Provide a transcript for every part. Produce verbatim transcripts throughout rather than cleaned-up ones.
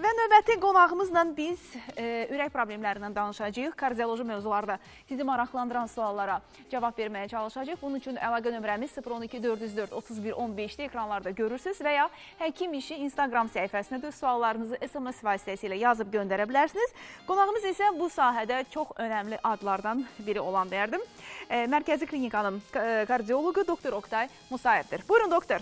Və növbəti qonağımızla biz e, ürək problemlərindən danışacağıq. Kardioloji mövzularda sizi maraqlandıran suallara cavab verməyə çalışacağıq. Bunun üçün əlaqə nömrəmiz sıfır on iki dörd yüz dörd otuz bir on beşdə ekranlarda görürsünüz və ya Həkim İşi Instagram səhifəsinə də suallarınızı S M S vasitəsilə yazıb göndərə bilərsiniz. Qonağımız isə bu sahədə çox önəmli adlardan biri olan deyərdim. E, Mərkəzi Klinikanın kardiologu doktor Oktay Musayevdir. Buyurun doktor.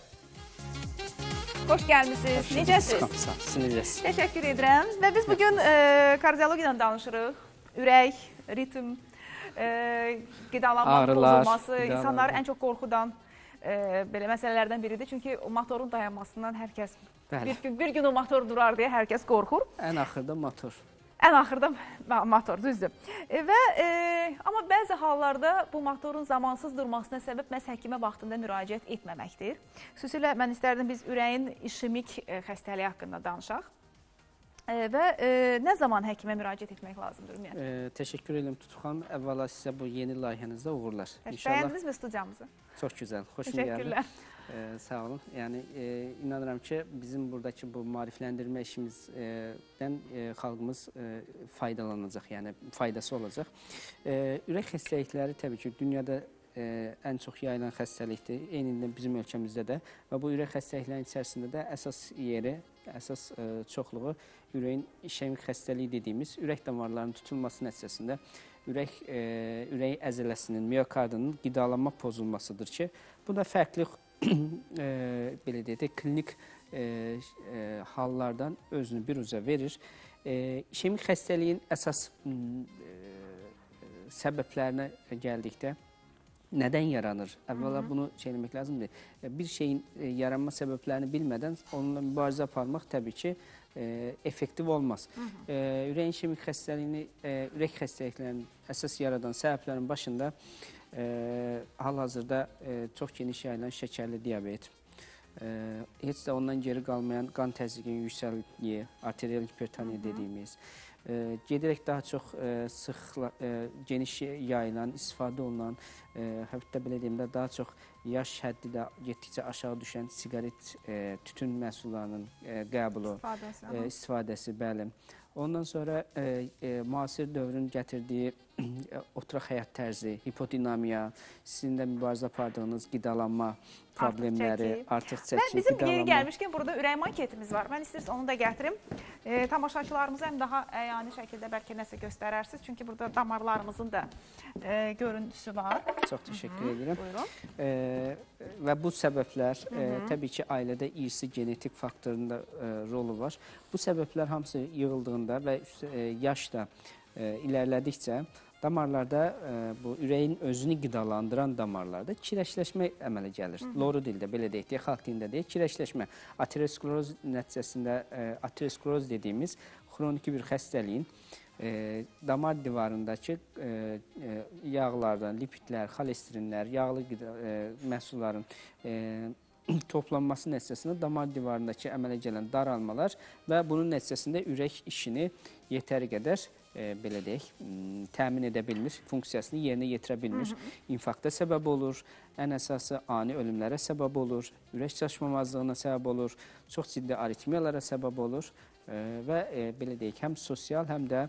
Xoş gəlmişsiniz. Necəsiniz? Sağ olun, necəsiniz? Təşəkkür edirəm. Və biz bugün e, kardiologiyadan danışırıq. Ürək, ritm, e, qidalanma pozulması, insanları ən çox qorxudan e, belə məsələlərdən biridir. Çünki o motorun dayanmasından hər kəs bir gün, bir gün o motor durar deyə hər kəs qorxur. Ən axırda motor. Ən axırda motor, düzdür. E, və, e, amma bəzi hallarda bu motorun zamansız durmasına səbəb məhz həkimə vaxtında müraciət etməməkdir. Xüsusilə mən istərdim biz ürəyin işemik e, xəstəliyi haqqında danışaq. E, və e, nə zaman həkimə müraciət etmək lazımdır ümumiyyətlə? E, təşəkkür edirəm Tutu xanım. Əvvəla sizə bu yeni layihənizdə uğurlar. Bəyəndinizmi studiyamızı? Çox gözəl, xoşuma gəldi. Təşəkkürlər. Ee, sağ olun. Yəni e, inanıram ki, bizim buradakı bu maarifləndirmə işimizdən e, xalqımız e, faydalanacaq, yəni faydası olacaq. E, ürək xəstəlikləri təbii ki, dünyada e, ən çox yayılan xəstəlikdir. Eynilə bizim ölkəmizdə də və bu ürək xəstəliklərinin içərisində də əsas yeri, əsas e, çoxluğu ürəyin işemik xəstəliyi dediyimiz ürək damarlarının tutulması nəticəsində ürək e, ürək əzələsinin, miokardının qidalanma pozulmasıdır ki, bu da fərqli e, belə deyək də klinik e, e, hallardan özünü bir üzə verir. E, işemik xəstəliyin əsas e, səbəblərinə gəldikdə nədən yaranır? Əvvəla bunu şey eləmək lazımdır. Bir şeyin yaranma səbəblərini bilmədən onunla mübarizə aparmaq təbii ki, e, effektiv olmaz. Hı -hı. E, ürəyin işemik xəstəliyini, e, ürək xəstəliklərinin əsas yaradan səbəblərin başında E, hal-hazırda e, çox geniş yayılan şəkərli diabet, e, heç də ondan geri qalmayan qan təzyiqinin yüksəkliyi, arterial hipertoniya dediyimiz, e, gedirək daha çox e, sıx, e, geniş yayılan, istifadə olunan, e, hətta belə deyim də daha çox yaş həddi də getdikcə aşağı düşən siqaret, e, tütün məhsullarının e, qəbulu, istifadəsi, e, istifadəsi, bəli. Ondan sonra e, e, müasir dövrün gətirdiyi oturaq həyat tərzi, hipodinamiya, sizin də mübarizə apardığınız qidalanma problemləri, artıq çəki, mən bizim yeri gəlmişkən burada ürək manketimiz var. Mən istəyirəm onu da gətirim. E, tamaşaçılarımıza həm daha əyani şəkildə bəlkə nəsə göstərərsiniz. Çünki burada damarlarımızın da e, görüntüsü var. Çox təşəkkür Hı -hı. edirəm. Buyurun. E, və bu səbəblər Hı -hı. E, təbii ki, ailədə irsi genetik faktorunda e, rolu var. Bu səbəblər hamısı yığıldığında və e, yaş da e, ilərlədikcə damarlarda, e, bu ürəyin özünü qidalandıran damarlarda kirəşləşmə əmələ gəlir. Hı -hı. Loru dildə, belə deyək, deyə, xalq dilində deyək, kirəşləşmə. Ateroskleroz nəticəsində, e, ateroskleroz dediyimiz xroniki bir xəstəliyin e, damar divarındakı e, e, yağlardan, lipidlər, xolesterinlər, yağlı qida, e, məhsulların e, toplanması nəticəsində damar divarındakı əmələ gələn daralmalar və bunun nəticəsində ürək işini yetəri qədər e, belə deyək, təmin edə bilmir, funksiyasını yerinə yetirə bilmir. Hı -hı. İnfarkta səbəb olur, ən əsası ani ölümlərə səbəb olur, ürək çatışmamazlığına səbəb olur, çox ciddi aritmiyalara səbəb olur e, və e, belə deyək, həm sosial, həm də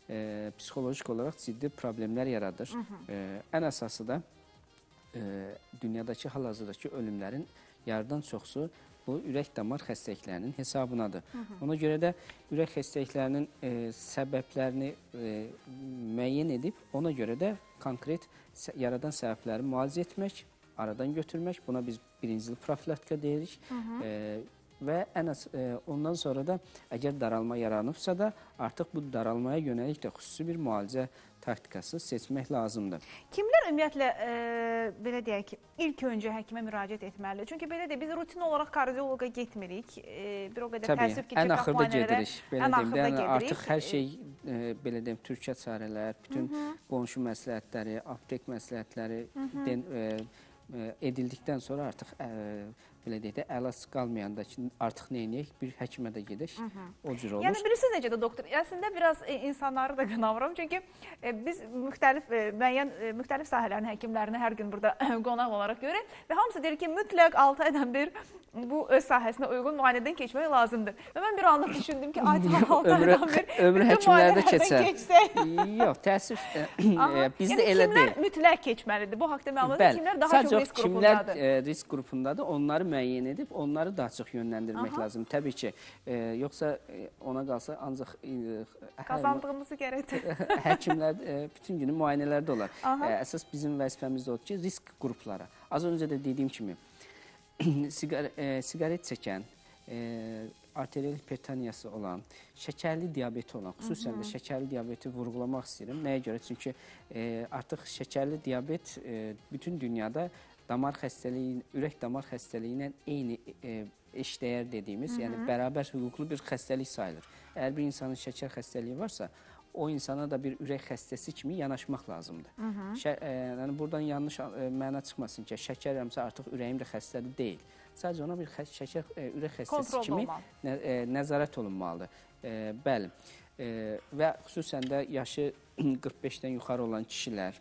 e, psixolojik olaraq ciddi problemlər yaradır. Hı -hı. E, ən əsası da e, dünyadakı hal-hazırdakı ölümlərin yarıdan çoxsu bu ürək damar xəstəliklərinin hesabınadır. Hı -hı. Ona görə də ürək xəstəliklərinin e, səbəblərini e, müəyyən edib, ona görə də konkret yaradan səbəbləri müalicə etmək, aradan götürmək, buna biz birincil profilaktika deyirik. Hı -hı. E, və ən az, e, ondan sonra da əgər daralma yaranıbsa da artıq bu daralmaya yönəlik də xüsusi bir müalicə taktikası seçmək lazımdır. Kimlər ümumiyyətlə, e, belə deyək ki, ilk öncə həkimə müraciət etməlidir? Çünki belə deyək, biz rutin olaraq kardioloqa getmirik. E, bir o qədər Təbii, təəssüf ki, ən axırda gedirik. Belə ən deyim, axırda gedirik. Artıq hər şey, e, belə deyim, türkə çarələr, bütün Hı -hı. qonşu məsləhətləri, aptek məsləhətləri den, e, e, edildikdən sonra artıq e, belə deyək də, əlac qalmayanda ki, artıq nə edək, bir həkimə də gedək, o cür olur. Yəni, bilirsiniz necə də doktor, əslində biraz e, insanları da qınavıram, çünki e, biz müxtəlif, e, müəyyən, e, müxtəlif sahələrin həkimlərini hər gün burada qonaq olaraq görək və hamısı deyir ki, mütləq altı aydan bir bu öz sahəsinə uyğun müayinədən keçmək lazımdır. Və mən bir anlıq düşündüm ki, ay tamam, altı aydan bir ömrü həkimlərdə keçər. Yox, təəssüf, bizdə elə deyil. Kimlər mütləq keçməlidir? Bu haqda məlumat kimlər daha çox risk qrupundadır? Kimlər risk qrupundadır, onları müəyyən edib, onları daha çox yönləndirmək lazım. Təbii ki, yoxsa ona qalsa ancaq qazandığımızı gərəkdir. Həkimlər bütün günü müayinələrdə olar. Əsas bizim vəzifəmiz də odur ki, risk qruplara. Az öncə də dediyim kimi, siqaret çəkən, arterial hipertoniyası olan, şəkərli diabeti olan, xüsusən də şəkərli diabeti vurğulamaq istəyirəm. Nəyə görə? Çünki artıq şəkərli diabet bütün dünyada damar xəstəliyi, ürək damar xəstəliyi ilə eyni eşdəyər dediyimiz, yəni bərabər hüquqlu bir xəstəlik sayılır. Əgər bir insanın şəkər xəstəliyi varsa, o insana da bir ürək xəstəsi kimi yanaşmaq lazımdır. Yəni, buradan yanlış məna çıxmasın ki, şəkər həmsə artıq ürəyim də xəstəli deyil. Sadəcə ona bir şəkər, ürək xəstəsi kimi nəzarət olunmalıdır. Bəli. Və xüsusən də yaşı qırx beşdən yuxarı olan kişilər,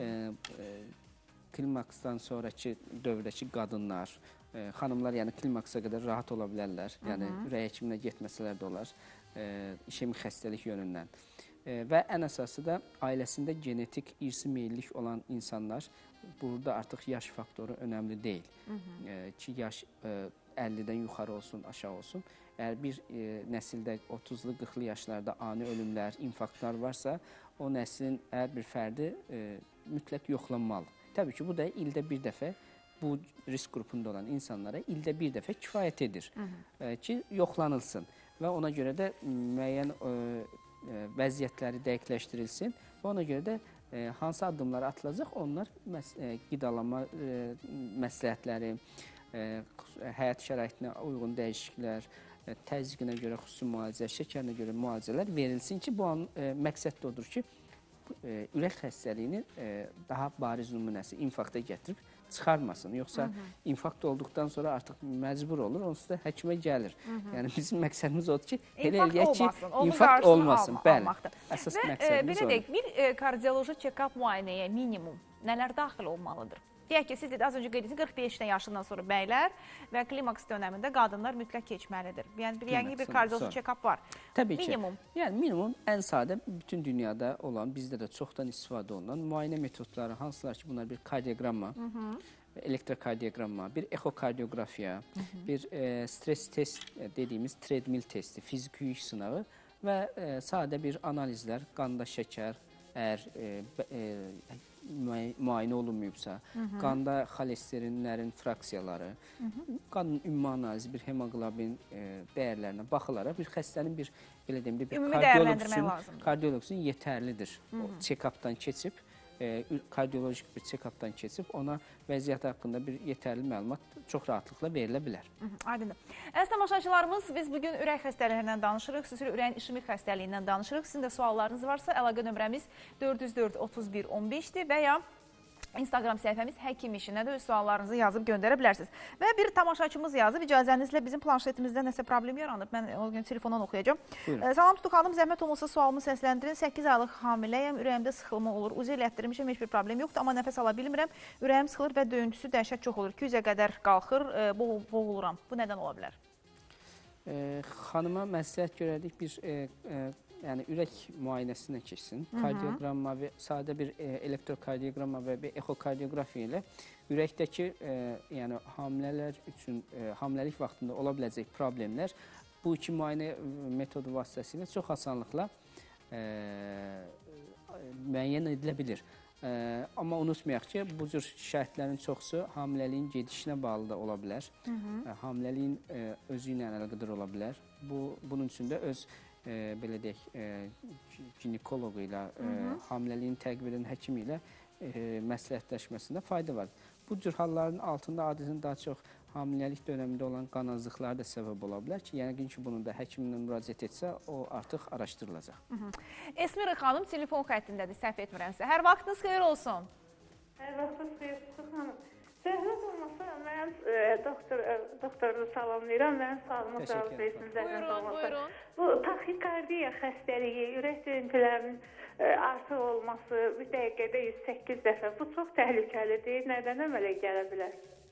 klimaksdan sonraki dövrdəki qadınlar, xanımlar yəni klimaksa qədər rahat ola bilərlər. Yəni, ürək həkiminə getməsələr də olar, işemik xəstəlik yönündən. Və ən əsası da ailəsində genetik irsi meyillik olan insanlar, burada artıq yaş faktoru önəmli deyil. Ki, yaş əllidən yuxarı olsun, aşağı olsun. Əgər bir nəsildə otuzlu qırxlı yaşlarda ani ölümlər, infarktlar varsa, o nəslin hər bir fərdi mütləq yoxlanmalıdır. Təbii ki, bu da ildə bir dəfə bu risk qrupunda olan insanlara ildə bir dəfə kifayət edir ki, yoxlanılsın və ona görə də müəyyən vəziyyətləri dəqiqləşdirilsin və ona görə də hansı addımlar atılacaq, onlar qidalanma məsləhətləri, həyat şəraitinə uyğun dəyişikliklər, təzyiqinə görə xüsusi müalicə, şəkərinə görə müalicələr verilsin ki, bu an məqsəd də odur ki, ürək xəstəliyini daha bariz nümunəsi infarkta gətirib çıxarmasın. Yoxsa infarkt olduqdan sonra artıq məcbur olur, onsuz da həkimə gəlir. Yəni, bizim məqsədimiz odur ki, elə eləyək ki, infarkt olmasın. Bəli, əsas məqsədimiz odur. Belə deyək, bir kardioloji check-up müayinəyə minimum nələr daxil olmalıdır? Deyək ki, siz az öncə qeyd edirsiniz, qırx beş yaşından sonra bəylər və klimaks dönəmində qadınlar mütləq keçməlidir. Yəni, bir, bir kardioloji check-up var. Təbii ki. Minimum. Yəni, minimum ən sadə bütün dünyada olan, bizdə də çoxdan istifadə olunan müayinə metodları hansılar ki, bunlar bir kardioqramma, elektrokardioqramma, bir ekokardiografiya, bir stres test dediyimiz treadmill testi, fiziki yük sınağı və sadə bir analizlər, qanda şəkər, əgər müayinə olunmayıbsa, qanda xolesterinlərin fraksiyaları, qanın ümumi analizi, bir hemoqlobin dəyərlərinə baxılaraq bir xəstənin bir, belə deyim, bir kardioloq üçün yetərlidir. Check-updan keçib, kardiolojik bir check-updan keçib, ona vəziyyət haqqında bir yetərli məlumat çox rahatlıqla verilə bilər. Aydındır. Əziz tamaşaçılarımız, biz bugün ürək xəstəliklərindən danışırıq, xüsusilə ürəyin işemik xəstəliyindən danışırıq. Sizin də suallarınız varsa, əlaqə nömrəmiz dörd yüz dörd otuz bir on beşdir və ya Instagram səhifəmiz Həkim İşinə də öz suallarınızı yazıb göndərə bilərsiniz. Və bir tamaşaçımız yazıb, icazənizlə bizim planşetimizdə nəsə problem yaranıb. Mən o gün telefondan oxuyacağım. Salam Tutu xanım, zəhmət olmasa sualımı səsləndirin. səkkiz aylıq hamiləyəm, ürəyimdə sıxılma olur. Uzi elətdirmişəm, heç bir problem yoxdur, amma nəfəs ala bilmirəm. Ürəyim sıxılır və döyüntüsü dəhşət çox olur. iki yüzə qədər qalxır, boğuluram. Bu nədən ola bilər? Xanıma məsləhət görərdik bir... Yəni, ürək müayinəsinə keçsin. Kardioqramma və sadə bir elektrokardioqramma və bir ekokardiografiya ilə ürəkdəki hamilələr üçün, hamiləlik vaxtında ola biləcək problemlər bu iki müayinə metodu vasitəsilə çox asanlıqla müəyyən edilə bilir. Amma unutmayaq ki, bu cür şikayətlərin çoxsu hamiləliyin gedişinə bağlı da ola bilər. Hamiləliyin özü ilə əlaqədar ola bilər. Bunun üçün də öz belə deyək, ginekologu ilə, hamiləliyin təqvirin həkimi ilə məsləhətləşməsində fayda var. Bu cür halların altında adətən daha çox hamiləlik dönəmində olan qanazlıqlar da səbəb ola bilər ki, yəni ki, bunun da həkiminlə müraciət etsə, o artıq araşdırılacaq. Esmira xanım telefon xəttindədir, səhv etmirəmsə. Hər vaxtınız xeyir olsun. Hər vaxtınız xeyir olsun xanım. Zəhmət olmasa, mən e, doktor, e, doktoru salamlayıram. Mənim sualımı cavab versin. Buyurun, buyurun. Bu taxikardiya xəstəliyi, ürək döyüntülərinin e, artıq olması bir dəqiqədə yüz səkkiz dəfə. Bu çox təhlükəlidir. Nədən əmələ gələ bilər?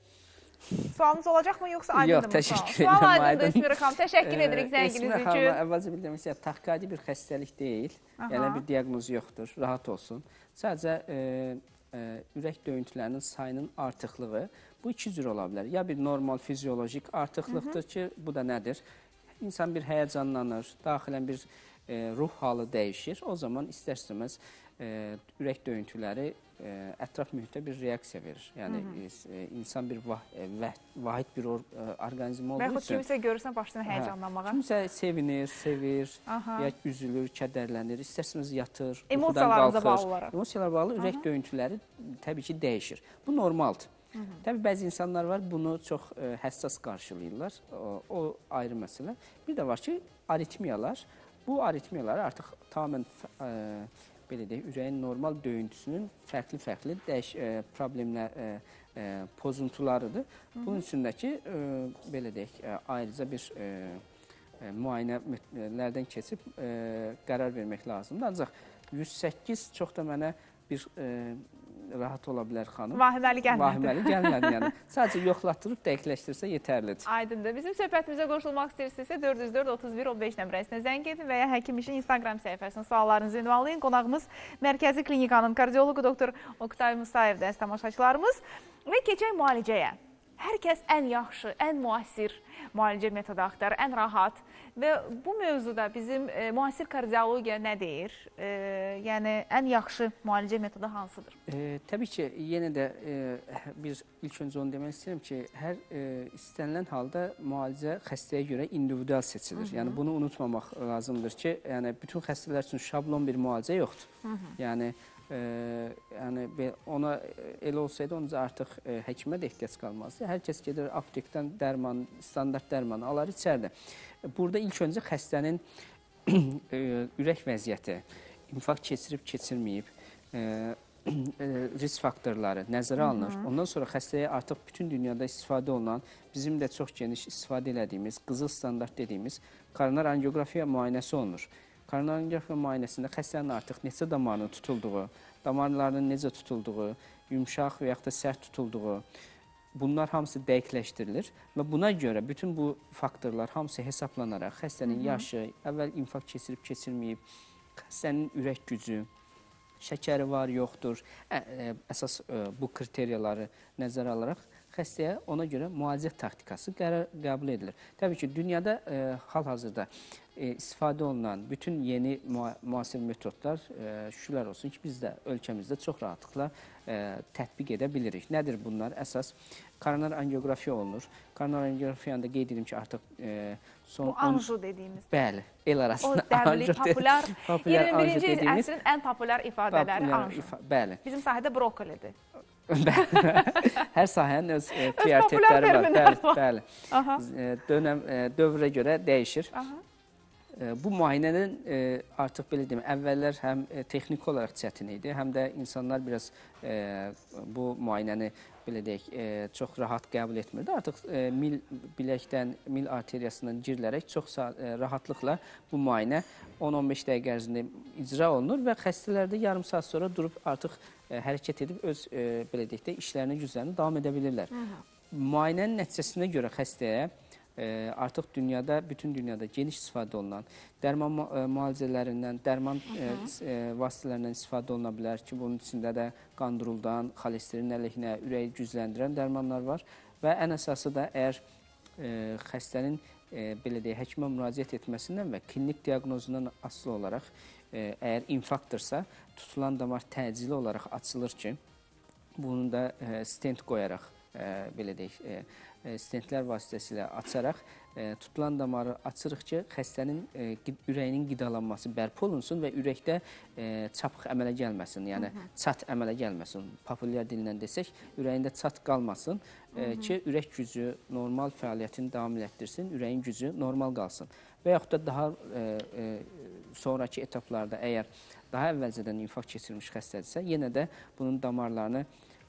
Sualınız olacaqmı, yoxsa aydındır mı? Yox, təşəkkür edirəm. Sual edirəm. aydındır İsmir xanım. Təşəkkür edirik zənginiz Esmir üçün. xanım, əvvəlcə bildirmək istəyirəm, taxikadi bir xəstəlik deyil. Yəni bir diaqnozu yoxdur, rahat olsun. Sadəcə e, e, ürək döyüntülərinin sayının artıqlığı bu iki cür ola bilər. Ya bir normal fiziolojik artıqlıqdır ki, bu da nədir? İnsan bir həyəcanlanır, daxilən bir e, ruh halı dəyişir. O zaman istər-istəməz e, ürək döyüntüləri e, ətraf mühitə bir reaksiya verir. Yəni e, insan bir vah, e, vah, vahid bir or, e, orqanizm olduğu üçün. üçün. Və kimisə görürsən başlayır həyəcanlanmağa. Kimisə sevinir, sevir, Aha. ya üzülür, kədərlənir, istərsiniz yatır, Emosiyalarımıza bağlı olaraq. Emosiyalar bağlı ürək döyüntüləri təbii ki dəyişir. Bu normaldır. Hı -hı. Təbii bəzi insanlar var, bunu çox e, həssas qarşılayırlar. O, o ayrı məsələ. Bir də var ki, aritmiyalar. Bu aritmiyalar artıq tamamilə e, belə deyək, ürəyin normal döyüntüsünün fərqli-fərqli dəş e, problemlər, e, e, pozuntularıdır. Hı -hı. Bunun üçündəki e, belə deyək, e, ayrıca bir e, e, müayinələrdən keçib e, qərar vermək lazımdır. Ancaq yüz səkkiz çox da mənə bir e, rahat ola bilər xanım. Vahiməli gəlmədi. Vahiməli gəlmədi, yəni. Sadəcə yoxlatdırıb dəqiqləşdirsə yetərlidir. Aydındır. Bizim söhbətimizə qoşulmaq istəyirsinizsə dörd yüz dörd otuz bir on beş nömrəsinə zəng edin və ya Həkim İşin Instagram səhifəsinə suallarınızı ünvanlayın. Qonağımız Mərkəzi Klinikanın kardiologu doktor Oktay Musayevdir, əziz tamaşaçılarımız. Və keçək müalicəyə. Hər kəs ən yaxşı, ən müasir müalicə metodu axtarır, ən rahat. Və bu mövzuda bizim e, müasir kardiologiya nə deyir? E, yəni, ən yaxşı müalicə metodu hansıdır? E, təbii ki, yenə də e, bir ilk öncə onu demək istəyirəm ki, hər e, istənilən halda müalicə xəstəyə görə individual seçilir. Hı -hı. Yəni, bunu unutmamaq lazımdır ki, yəni, bütün xəstələr üçün şablon bir müalicə yoxdur. Hı -hı. Yəni, e, yəni, ona elə olsaydı, onca artıq e, həkimə də ehtiyac qalmazdı. Hər kəs gedir aptekdən dərman, standart dərmanı alar, içərdə. Burada ilk öncə xəstənin e, ürək vəziyyəti, infarkt keçirib, keçirməyib, e, e, risk faktorları nəzərə alınır. Hı -hı. Ondan sonra xəstəyə artıq bütün dünyada istifadə olunan, bizim də çox geniş istifadə elədiyimiz, qızıl standart dediyimiz koronar angiografiya müayinəsi olunur. Koronar angiografiya müayinəsində xəstənin artıq neçə damarının tutulduğu, damarlarının necə tutulduğu, yumşaq və yaxud da sərt tutulduğu, bunlar hamısı dəqiqləşdirilir və buna görə bütün bu faktorlar hamısı hesablanaraq xəstənin yaşı, əvvəl infarkt keçirib, keçirməyib, xəstənin ürək gücü, şəkəri var, yoxdur, ə, ə, əsas ə, bu kriteriyaları nəzərə alaraq xəstəyə ona görə müalicə taktikası qərar qəbul edilir. Təbii ki, dünyada ə, hal-hazırda e, istifadə olunan bütün yeni müasir metodlar e, şükürlər olsun ki, biz də ölkəmizdə çox rahatlıqla e, tətbiq edə bilirik. Nədir bunlar? Əsas koronar angiografiya olunur. Koronar angiografiyanda da qeyd edim ki, artıq e, son... Bu anju dediğimiz. Bəli, el arasında o dəvli, populyar, iyirmi birinci dediğimiz, əsrin ən populyar ifadələri anju. Ifa, bəli. Bizim sahədə brokolidir. Hər sahənin öz e, prioritetləri var. Bəli, bəli. E, dönəm, e, dövrə görə dəyişir. Aha. Bu müayinənin e, artıq belə deyim, əvvəllər həm e, texniki olaraq çətin idi, həm də insanlar biraz e, bu müayinəni belə deyək, e, çox rahat qəbul etmirdi. Artıq e, mil biləkdən, mil arteriyasından girilərək çox e, rahatlıqla bu müayinə on on beş dəqiqə ərzində icra olunur və xəstələrdə yarım saat sonra durub artıq e, hərəkət edib öz e, belə deyək də işlərini, güzlərini davam edə bilirlər. Hı -hı. Müayinənin nəticəsinə görə xəstəyə E, artıq dünyada, bütün dünyada geniş istifadə olunan dərman e, müalicələrindən, dərman e, e, vasitələrindən istifadə oluna bilər ki, bunun içində də qanduruldan, xolesterin əleyhinə, ürəyi gücləndirən dərmanlar var və ən əsası da əgər e, xəstənin e, belə deyək, həkimə müraciət etməsindən və klinik diaqnozundan asılı olaraq e, əgər infarktdırsa, tutulan damar təcili olaraq açılır ki, bunu da e, stent qoyaraq e, belə deyək, e, stentlər vasitəsilə açaraq e, tutulan damarı açırıq ki, xəstənin e, ürəyinin qidalanması bərpa olunsun və ürəkdə e, çapıq əmələ gəlməsin, yəni Hı -hı. çat əmələ gəlməsin. Populyar dillə desək, ürəyində çat qalmasın e, Hı -hı. ki, ürək gücü normal fəaliyyətini davam etdirsin, ürəyin gücü normal qalsın. Və yaxud da daha e, e, sonraki etaplarda əgər daha əvvəlcədən infarkt keçirmiş xəstədirsə, yenə də bunun damarlarını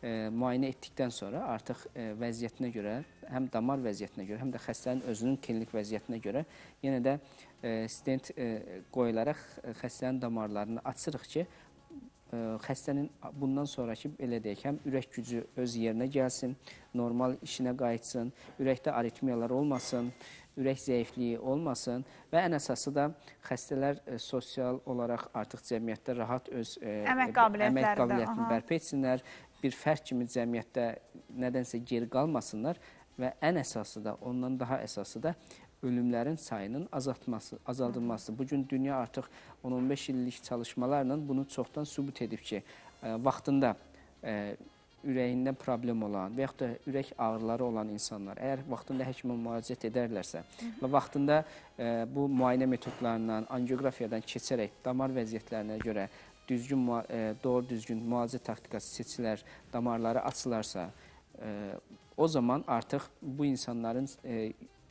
e, müayinə etdikdən sonra artıq e, vəziyyətinə görə, həm damar vəziyyətinə görə, həm də xəstənin özünün klinik vəziyyətinə görə yenə də e, stent e, qoyularaq xəstənin damarlarını açırıq ki, e, xəstənin bundan sonraki belə deyək, həm ürək gücü öz yerinə gəlsin, normal işinə qayıtsın, ürəkdə aritmiyalar olmasın, ürək zəifliyi olmasın və ən əsası da xəstələr e, sosial olaraq artıq cəmiyyətdə rahat öz e, əmək qabiliyyətlərini, əmək qabiliyyətini bərpa etsinlər, bir fərd kimi cəmiyyətdə nədənsə geri qalmasınlar və ən əsası da, ondan daha əsası da ölümlərin sayının azaltması, azaldılması. Bugün dünya artıq on on beş illik çalışmalarla bunu çoxdan sübut edib ki, e, vaxtında e, ürəyində problem olan və yaxud da ürək ağrıları olan insanlar əgər vaxtında həkimə müraciət edərlərsə və vaxtında e, bu müayinə metodlarından, angiografiyadan keçərək damar vəziyyətlərinə görə düzgün, e, doğru düzgün müalicə taktikası seçilər, damarları açılarsa, e, o zaman artıq bu insanların e, e,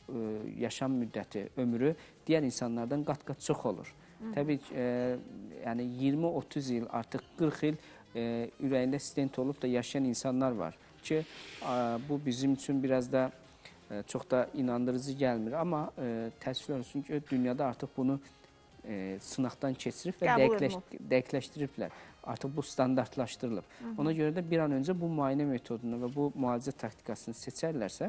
yaşam müddəti, ömrü digər insanlardan qat-qat çox olur. Hı -hı. Təbii ki, e, yəni iyirmi otuz il, artıq qırx il E, ürəyində stent olub da yaşayan insanlar var ki, a, bu bizim üçün biraz da e, çox da inandırıcı gəlmir. Amma e, təəssüflər olsun ki, dünyada artıq bunu e, sınaqdan keçirib və dəqiqləş, dəqiqləşdiriblər. Artıq bu standartlaşdırılıb. Hı -hı. Ona görə də bir an öncə bu müayinə metodunu və bu müalicə taktikasını seçərlərsə,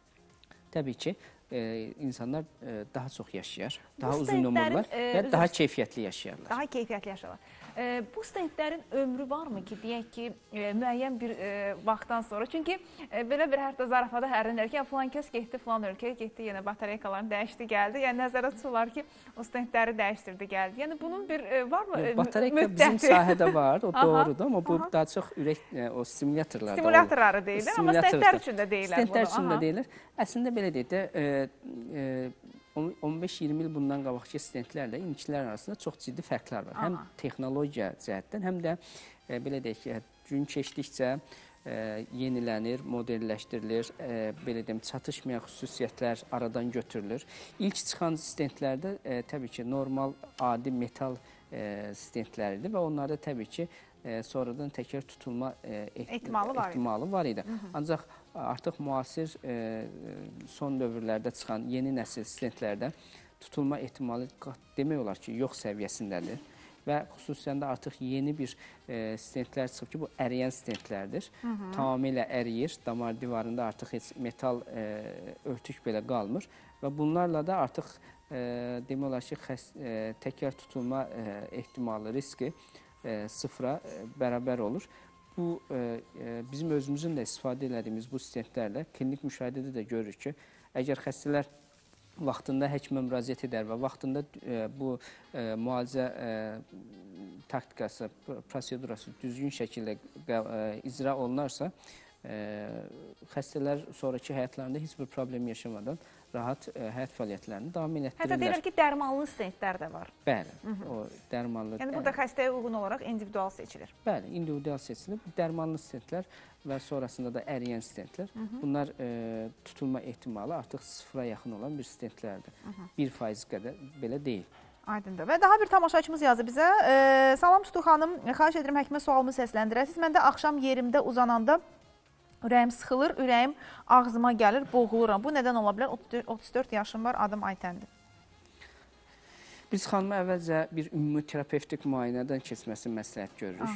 təbii ki, e, insanlar e, daha çox yaşayar, daha bu uzun ömürlər e, və daha keyfiyyətli yaşayarlar. Daha keyfiyyətli yaşayarlar. E, bu stentlərin ömrü varmı ki, deyək ki, e, müəyyən bir e, vaxtdan sonra? Çünki e, belə bir hətta zarafada hərlənir ki, filan kəs getdi, filan ölkəyə getdi, yenə batareykalarını dəyişdi, gəldi. Yəni nəzərə tuturlar ki, o stentləri dəyişdirdi, gəldi. Yəni bunun bir e, varmı e, batareyka müddəti? Bizim sahədə var, o doğrudur, amma bu aha. daha çox ürək e, o stimulyatorlarda olur. Stimulyatorları deyirlər, amma stentlər üçün də deyirlər. Stentlər üçün də deyirlər. Əslində belə deyək də, e, e, on beş iyirmi il bundan qabaqki stentlərlə indikilər arasında çox ciddi fərqlər var. Aha. Həm texnologiya cəhətdən, həm də e, belə deyək ki, gün keçdikcə e, yenilənir, modelləşdirilir, e, belə deyim, çatışmayan xüsusiyyətlər aradan götürülür. İlk çıxan stentlərdə e, təbii ki, normal, adi metal e, stentləridir və onlarda təbii ki, e, sonradan təkrar tutulma e, ehtimalı var, ehtimalı var idi. Hı -hı. Ancaq artıq müasir e, son dövrlərdə çıxan yeni nəsil stentlərdə tutulma ehtimalı demək olar ki, yox səviyyəsindədir. Və xüsusən də artıq yeni bir e, stentlər çıxıb ki, bu əriyən stentlərdir. Hı -hı. Tamamilə əriyir, damar divarında artıq heç metal e, örtük belə qalmır. Və bunlarla da artıq e, demək olar ki, xəs, e, təkrar tutulma e, ehtimalı, riski e, sıfıra e, bərabər olur. Bu, e, bizim özümüzün də istifadə etdiyimiz bu stentlərlə klinik müşahidədə də görürük ki, əgər xəstələr vaxtında həkimə müraciət edər və vaxtında e, bu e, müalicə e, taktikası, prosedurası düzgün şəkildə e, icra olunarsa, e, xəstələr sonraki həyatlarında heç bir problem yaşamadan rahat e, həyat fəaliyyətlərini davam etdirirlər. Hətta deyirlər ki, dərmanlı stentlər də var. Bəli, Hı -hı. o dərmanlı. Yəni burada xəstəyə uyğun olaraq individual seçilir. Bəli, individual seçilir. Bu dərmanlı stentlər və sonrasında da əriyən stentlər. Hı -hı. Bunlar e, tutulma ehtimalı artıq sıfıra yaxın olan bir stentlərdir. bir faiz qədər belə deyil. Aydındır. Və daha bir tamaşaçımız yazdı bizə. E, salam Tutu xanım, xahiş edirəm həkimə sualımı səsləndirəsiniz. Mən də axşam yerimdə uzananda ürəyim sıxılır, ürəyim ağzıma gəlir, boğuluram. Bu nədən ola bilər? otuz dörd yaşım var, adım Aytəndir. Biz xanıma əvvəlcə bir ümumi terapevtik müayinədən keçməsini məsləhət görürük.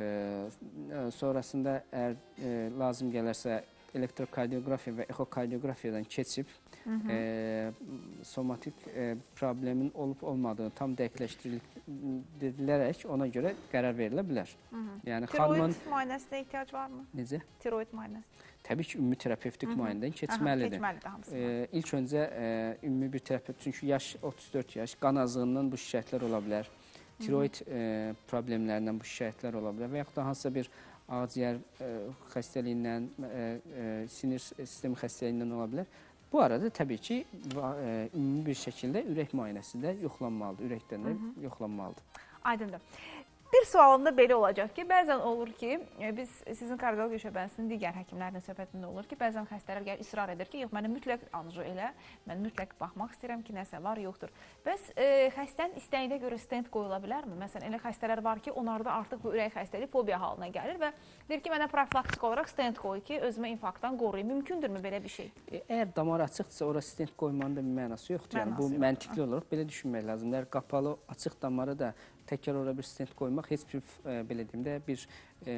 E, sonrasında əgər e, lazım gələrsə elektrokardiografiya və ekokardiografiyadan keçib Hı -hı. E, somatik e, problemin olub-olmadığını tam dəqiqləşdirilərək ona görə qərar verilə bilər. Hı -hı. Yəni, Tiroid xanımın... müayinəsinə ehtiyac varmı? Necə? Tiroid müayinəsi. Təbii ki, ümumi terapevtik müayinədən keçməlidir. Aha, keçməlidir hamısı. E, ilk öncə e, ümumi bir terapevt, çünki yaş otuz dörd yaş, qan azlığından bu şikayətlər ola bilər. Tiroid e, problemlərindən bu şikayətlər ola bilər və yaxud da hansısa bir ağciyər e, xəstəliyindən, e, e, sinir sistemi xəstəliyindən ola bilər. Bu arada təbii ki, e, ümumi bir şəkildə ürək müayinəsi də yoxlanmalıdır, ürəkdən də yoxlanmalıdır. Aydındır. Bir sualım da belə olacaq ki, bəzən olur ki, biz sizin kardiologiya şöbəsinin digər həkimlərinin söhbətində olur ki, bəzən xəstələr gəlir, israr edir ki, yox, mənə mütləq anjo elə, mən mütləq baxmaq istəyirəm ki, nəsə var, yoxdur. Bəs e, xəstənin istəyinə görə stent qoyula bilərmi? Məsələn, elə xəstələr var ki, onlarda artıq bu ürək xəstəliyi fobiya halına gəlir və deyir ki, mənə profilaktik olaraq stent qoy ki, özümə infarktdan qoruyum. Mümkündürmü belə bir şey? E, əgər damar açıqdırsa, ora stent qoymanın da bir mənası yoxdur. Yəni, bu məntiqli olaraq belə düşünmək lazımdır. Əgər qapalı, açıq damarı da təkrar ora bir stent qoymaq heç bir, e, belə deyim də, bir e,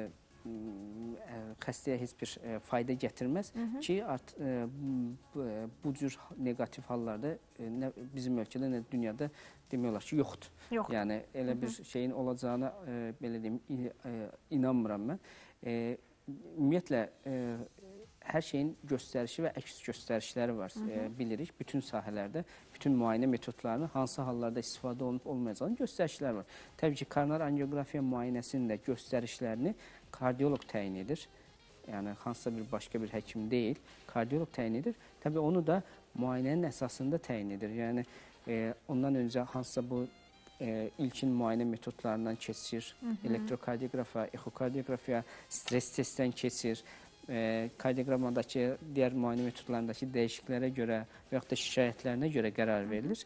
xəstəyə heç bir e, fayda gətirməz Hı -hı. ki, art, e, bu, bu cür negativ hallarda e, nə, bizim ölkədə, nə dünyada demək olar ki, yoxdur. yoxdur. Yəni, elə Hı -hı. bir şeyin olacağına, e, belə deyim, e, inanmıram mən. E, ümumiyyətlə, e, hər şeyin göstərişi və əks göstərişləri var, Hı -hı. E, bilirik. Bütün sahələrdə, bütün müayinə metodlarının hansı hallarda istifadə olunub olmayacağını göstərişlər var. Təbii ki, koronar angiografiya müayinəsinin də göstərişlərini kardioloq təyin edir. Yəni, hansısa bir başqa bir həkim deyil, kardioloq təyin edir. Təbii onu da müayinənin əsasında təyin edir. Yəni, e, ondan öncə hansısa bu e, ilkin müayinə metodlarından keçir, Hı -hı. elektrokardiografiya, ekokardiografiya, stres testdən keçir. E, kardioqramadakı digər müayinə metodlarındakı dəyişikliklərə görə və yaxud da şikayətlərinə görə qərar verilir.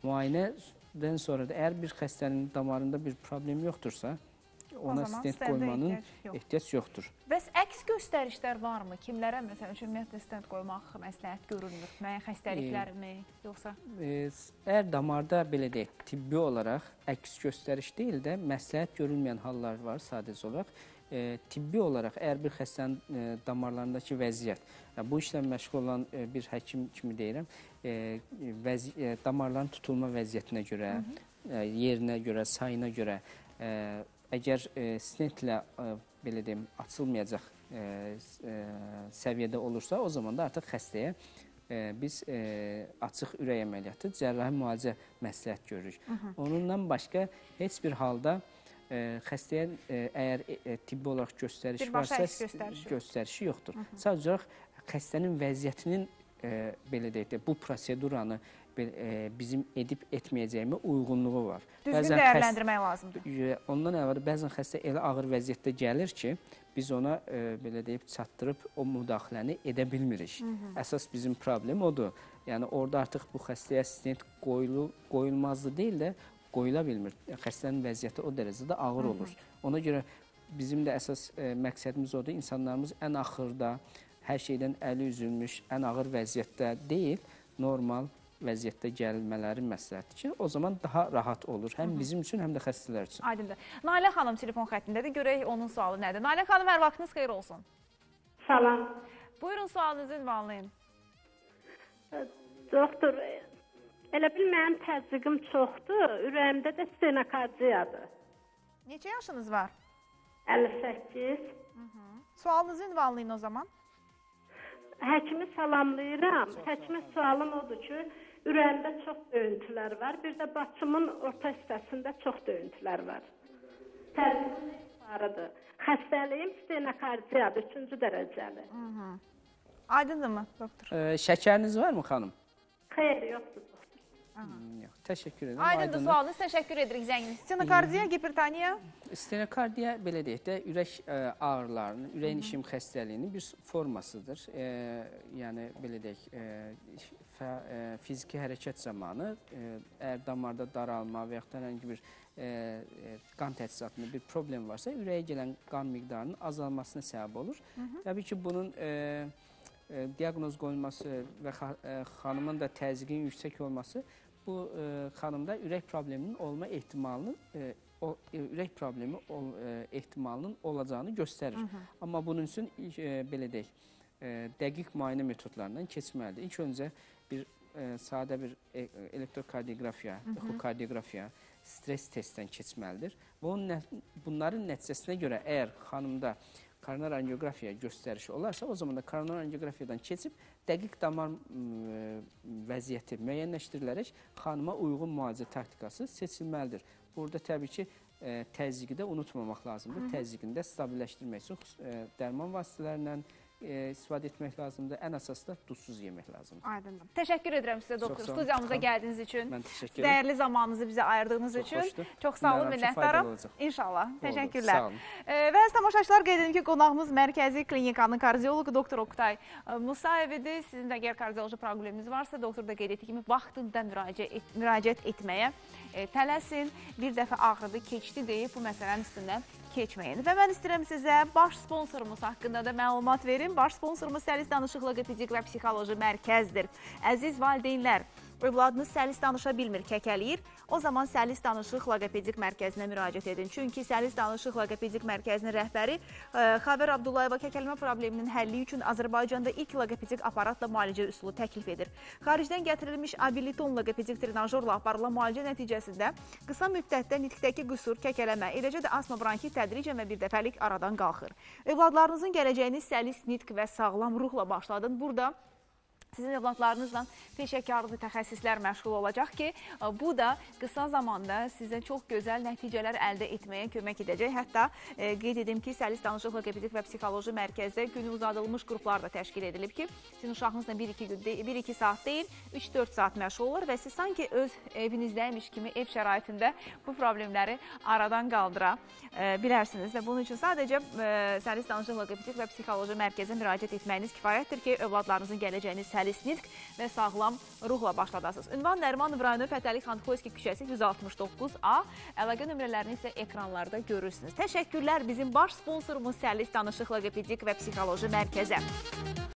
Müayinədən sonra da əgər bir xəstənin damarında bir problem yoxdursa, ona stent qoymanın yox. ehtiyac yoxdur. Bəs əks göstərişlər varmı? Kimlərə məsələn üçün ümumiyyətlə stent qoymaq məsləhət görülmür? Müəyyən xəstəliklərmi, e, yoxsa? E, əgər damarda belə deyək, tibbi olaraq əks göstəriş deyil də məsləhət görülməyən hallar var sadəcə olaraq. E, tibbi olaraq əgər bir xəstənin e, damarlarındakı vəziyyət, yəni, bu işlə məşğul olan e, bir həkim kimi deyirəm, e, vəzi e, damarların tutulma vəziyyətinə görə, Hı -hı. E, yerinə görə, sayına görə, e, əgər e, stentlə e, belə deyim, açılmayacaq e, e, səviyyədə olursa, o zaman da artıq xəstəyə e, biz e, açıq ürək əməliyyatı, cərrahi müalicə məsləhət görürük. Hı -hı. Onunla başqa heç bir halda E, xəstəyə e, əgər e, tibbi olaraq göstəriş Birbaşa varsa, göstərişi, göstərişi yoxdur. Hı -hı. Sadəcə olaraq xəstənin vəziyyətinin e, belə deyək də, bu proseduranı e, bizim edib etməyəcəyimə uyğunluğu var. Düzgün bəzən dəyərləndirmək xəst... lazımdır. Ondan əvvəl bəzən xəstə elə ağır vəziyyətdə gəlir ki, biz ona e, belə deyib çatdırıb o müdaxiləni edə bilmirik. Hı -hı. Əsas bizim problem odur. Yəni orada artıq bu xəstəyə stent qoyulu, qoyulmazdı deyil də, qoyula bilmir. Xəstənin vəziyyəti o dərəcədə ağır olur. Hı -hı. Ona görə bizim də əsas e, məqsədimiz odur. İnsanlarımız ən axırda, hər şeydən əli üzülmüş, ən ağır vəziyyətdə deyil, normal vəziyyətdə gəlmələri məsləhətdir ki, o zaman daha rahat olur. Həm Hı -hı. bizim üçün, həm də xəstələr üçün. Aydındır. Nalə xanım telefon xəttindədir. Görək onun sualı nədir? Nalə xanım, hər vaxtınız xeyir olsun. Salam. Buyurun, sualınızı ünvanlayın. Doktor, elə bil mənim təzyiqim çoxdur, ürəyimdə də stenokardiyadır. Neçə yaşınız var? əlli səkkiz. Hı -hı. Sualınızı ünvanlayın o zaman. Həkimi salamlayıram. Həkimin sualım odur ki, ürəyimdə çox döyüntülər var. Bir də başımın orta hissəsində çox döyüntülər var. Təzyiqim yuxarıdır. Xəstəliyim stenokardiyadır, üçüncü dərəcəli. Hı -hı. Aydındır mı, doktor? E, şəkəriniz varmı xanım? Xeyr, yoxdur. Hmm, yox, təşəkkür edirəm. Aydındır sualınız, təşəkkür edirik zənginiz. Stenokardiya, hipertoniya? Stenokardiya, belə deyək də, ürək ə, ağrılarının, ürəyin işim xəstəliyinin bir formasıdır. E, yəni, belə deyək, e, fə, e, fiziki hərəkət zamanı, e, əgər damarda daralma və yaxud da hər bir e, e, qan təchizatında bir problem varsa, ürəyə gələn qan miqdarının azalmasına səbəb olur. Hı -hı. Təbii ki, bunun e, e, diaqnoz qoyulması və xa, e, xanımın da təzyiqin yüksək olması, bu e, xanımda ürək probleminin olma ehtimalını, e, o, e, ürək problemi ol, e, ehtimalının olacağını göstərir. Hı -hı. Amma bunun üçün e, belə deyək, e, dəqiq müayinə metodlarından keçməlidir. İlk öncə bir e, sadə bir e, elektrokardiografiya, ekokardiografiya, stres testdən keçməlidir. Və onun, bunların nəticəsinə görə əgər xanımda koronar angiografiya göstərişi olarsa, o zaman da koronar angiografiyadan keçib dəqiq damar ə, vəziyyəti müəyyənləşdirilərək xanıma uyğun müalicə taktikası seçilməlidir. Burada təbii ki, təzyiqi də unutmamaq lazımdır. Təzyiqini də stabilləşdirmək üçün ə, dərman vasitələrlə, e, istifadə etmək lazımdır. Ən əsası da duzsuz yemək lazımdır. Aydındır. Təşəkkür edirəm sizə doktor. Çox sağ olun. Studiyamıza gəldiyiniz üçün. Mən təşəkkür edirəm. Dəyərli zamanınızı bizə ayırdığınız Çox üçün. xoşdur. Çox sağ olun, Umarım ki, minnətdaram. faydalı olacaq. İnşallah. Oldu. Təşəkkürlər. Sağ olun. E, və tamaşaçılar qeyd edim ki, qonağımız Mərkəzi Klinikanın kardioloqu doktor Oktay e, Musayevidir. Sizin də əgər kardioloji probleminiz varsa, doktor da qeyd etdiyi kimi vaxtında müraciət, et, müraciət etməyə e, tələsin. Bir dəfə ağrıdı, keçdi deyib bu məsələnin üstündən keçməyin. Və mən istəyirəm sizə baş sponsorumuz haqqında da məlumat verim. Baş sponsorumuz Səlis Danışıq Loqopedik və Psixoloji Mərkəzdir. Əziz valideynlər, övladınız səlis danışa bilmir, kəkəliyir. O zaman Səlis Danışıq Loqopedik Mərkəzinə müraciət edin. Çünki Səlis Danışıq Loqopedik Mərkəzinin rəhbəri e, Xavər Abdullayeva kəkəlmə probleminin həlli üçün Azərbaycanda ilk loqopedik aparatla müalicə üsulu təklif edir. Xaricdən gətirilmiş abiliton loqopedik trenajorla aparılan müalicə nəticəsində qısa müddətdə nitqdəki qüsur, kəkələmə, eləcə də asma bronxit tədricən və bir dəfəlik aradan qalxır. Övladlarınızın gələcəyini səlis, nitq və sağlam ruhla başladın. Burada sizin övladlarınızla peşəkarlı mütəxəssislər məşğul olacaq ki, bu da qısa zamanda sizə çox gözəl nəticələr əldə etməyə kömək edəcək. Hətta e, qeyd edim ki, Səlis Danışıq Loqopedik və Psixoloji Mərkəzdə günü uzadılmış qruplar da təşkil edilib ki, sizin uşağınızla bir iki saat deyil, üç dörd saat məşğul olur və siz sanki öz evinizdəymiş kimi ev şəraitində bu problemləri aradan qaldıra e, bilərsiniz. Və bunun üçün sadəcə e, Səlis Danışıq Loqopedik və Psixoloji Mərkəzə müraciət etməyiniz kifayətdir ki, övladlarınızın gələcəyini səlis, nitq və sağlam ruhla başladasınız. Ünvan Nərimanov rayonu Fətəli Xanxoyski küçəsi yüz altmış doqquz A. Əlaqə nömrələrini isə ekranlarda görürsünüz. Təşəkkürlər bizim baş sponsorumuz Səlis Danışıq Loqopedik və Psixoloji Mərkəzə.